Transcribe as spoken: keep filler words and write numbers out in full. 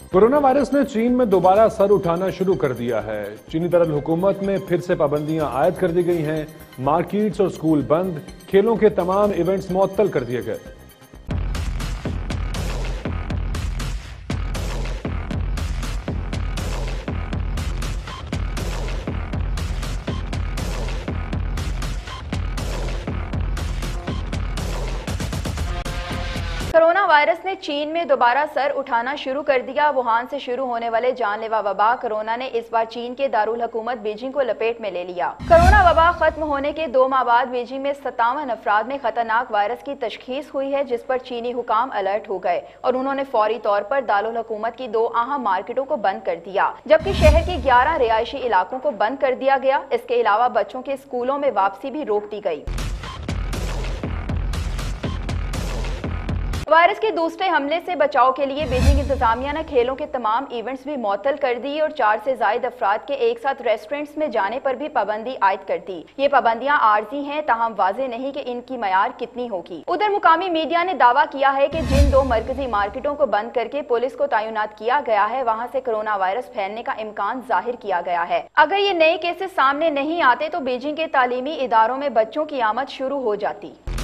Corona virus ने चीन में दोबारा सर उठाना शुरू कर दिया है। चीनी दरअल हुकूमत में फिर से पाबंदियां आयद कर दी गई हैं। मार्केट्स और स्कूल बंद, खेलों के तमाम इवेंट्स मुअत्तल कर दिए गए। कोरोना वायरस ने चीन में दोबारा सर उठाना शुरू कर दिया। वुहान से शुरू होने वाले जानलेवा वबा कोरोना ने इस बार चीन के दारुल हुकूमत बीजिंग को लपेट में ले लिया। कोरोना वबा खत्म होने के दो माह बाद बीजिंग में सत्तावन अफराद में खतरनाक वायरस की तशखीस हुई है, जिस पर चीनी हुकाम अलर्ट हो गए और उन्होंने फौरी तौर पर दारुल हुकूमत की दो अहम मार्केटों को बंद कर दिया, जबकि शहर के ग्यारह रिहायशी इलाकों को बंद कर दिया गया। इसके अलावा बच्चों के स्कूलों में वापसी भी रोक दी गई। वायरस के दूसरे हमले से बचाव के लिए बीजिंग इंतजामिया ने खेलों के तमाम इवेंट्स भी मुअत्तल कर दी और चार से ज्यादा अफराद के एक साथ रेस्टोरेंट्स में जाने पर भी पाबंदी आयद कर दी। ये पाबंदियां आर्जी हैं, ताहम वाज़ेह नहीं कि इनकी मयार कितनी होगी। उधर मुकामी मीडिया ने दावा किया है कि जिन दो मरकजी मार्केटों को बंद करके पुलिस को तैनात किया गया है, वहाँ से कोरोना वायरस फैलने का इम्कान जाहिर किया गया है। अगर ये नए केसेस सामने नहीं आते तो बीजिंग के तालीमी इदारों में बच्चों की आमद शुरू हो जाती।